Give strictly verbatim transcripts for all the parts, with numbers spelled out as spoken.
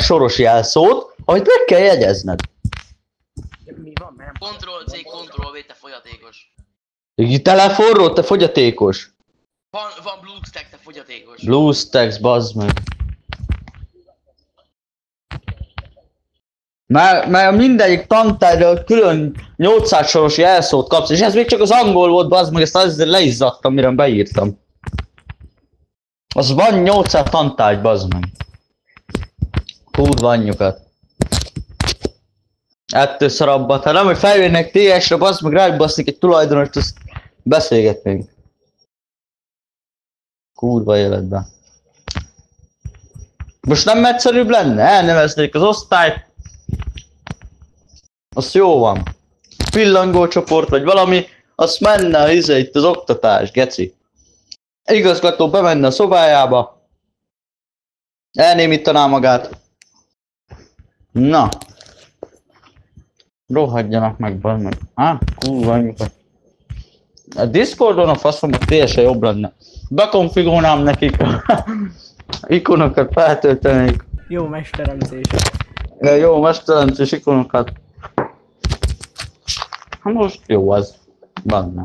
soros jelszót, amit meg kell jegyezned. Mi van, nem? Ctrl-C, Ctrl-V, te fogyatékos. Telefonról, te fogyatékos. Van, van BlueStack, te fogyatékos. BlueStacks, bazd meg. Mert, mert mindegyik tantárgyal külön nyolcszáz soros jelszót kapsz, és ez még csak az angol volt, bazd meg, ezt azért leizzadtam, mire beírtam. Az van nyolcszáz tantárgy, bazd meg. Kurva anyjukat. Ettől szarabbat, ha nem, hogy feljönnek té esre, bazd meg, rájuk basznik egy tulajdonost, azt beszélgetnénk. Kurva életben. Most nem egyszerűbb lenne? Elneveznék az osztályt. Az jó van. Pillangócsoport vagy valami, azt menne izé itt az oktatás, geci. Igazgató bemenne a szobájába. Elnémítaná magát. Na. Rohadjanak meg, bazd meg. Á, kurva anyukat. A Discordon a faszom a té es jobb lenne. Bekonfigolnám nekik a ikonokat, feltöltenék. Jó mesteremcések. Jó mesteremcés ikonokat. Hát most jó az. Benne.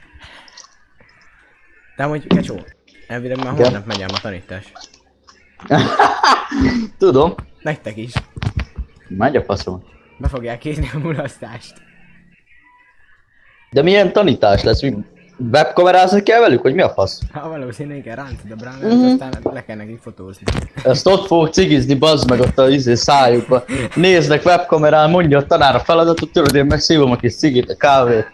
De amúgy, Kecsó, elvileg már holnap megyem a tanítás. Tudom. Nektek is. Megy a faszom. Be fogják írni a mulasztást. De milyen tanítás lesz? Mi webkamerázni kell velük, hogy mi a fasz? Ha valószínűleg kell rántod a brámát, mm-hmm. aztán le kell nekik fotózni. Ezt ott fogok cigizni, bazd meg ott a izé szájukba. Néznek webkamerán, mondja a tanár a feladatot, tudod, én megszívom a kis cigit, a kávét.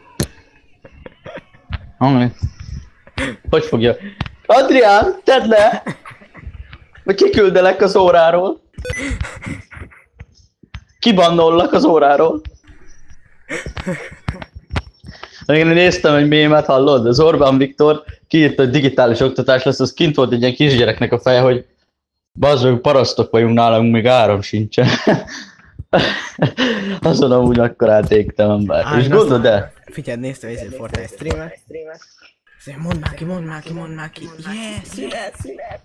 Hangni. Hogy fogja? Adrián, tedd le! Vagy kiküldelek az óráról? Kibannollak az óráról? Én néztem egy mémet, hallod? Az Orbán Viktor kiírta, hogy digitális oktatás lesz, az kint volt egy ilyen kisgyereknek a feje, hogy bazd meg, parasztok vagyunk nálunk, még áram sincsen. Azon amúgy akkorát égtem ember. És gondold el? Figyeld, néztem egy Fortnite streamet. Mondd már ki, mondd már ki, mondd már ki. Yes, szület, szület.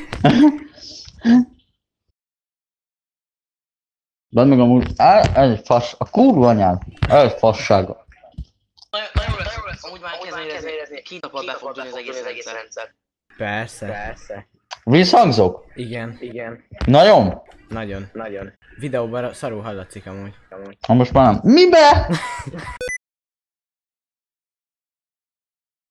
Bazd meg amúgy, ez egy fasz, a kurva anyád, ez egy fassága. Nagyon jó lesz, amúgy már kezdeni érezni, két napot be fog tudni az egész rendszer. Persze. Persze. Visszhangzok? Igen. Igen. Nagyon? Nagyon. Nagyon. Videóban szarul hallatszik amúgy. Ha most már nem. Mibe?